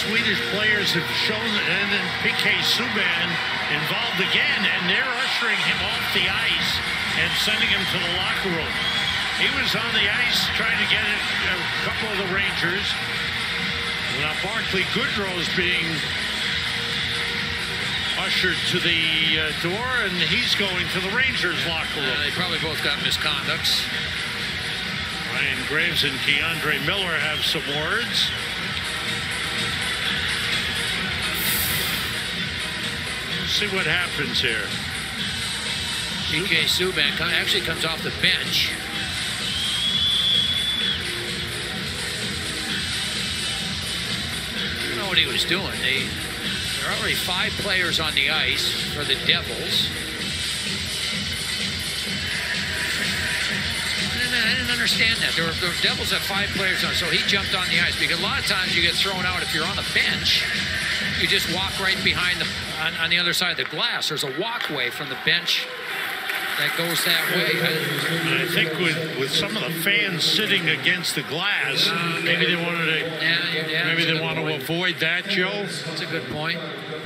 Swedish players have shown, and then PK Subban involved again, and they're ushering him off the ice and sending him to the locker room. He was on the ice trying to get a couple of the Rangers. Now Barclay Goodrow is being ushered to the door, and he's going to the Rangers locker room. They probably both got misconducts. Ryan Graves and Keandre Miller have some words. Let's see what happens here. PK Subban actually comes off the bench. I don't know what he was doing. There are already 5 players on the ice for the Devils. I didn't understand that. The Devils have 5 players on, so he jumped on the ice. Because a lot of times you get thrown out if you're on the bench. You just walk right behind on the other side of the glass. There's a walkway from the bench that goes that way. And I think with some of the fans sitting against the glass, maybe they wanted to, maybe they want to avoid that, Joe. That's a good point.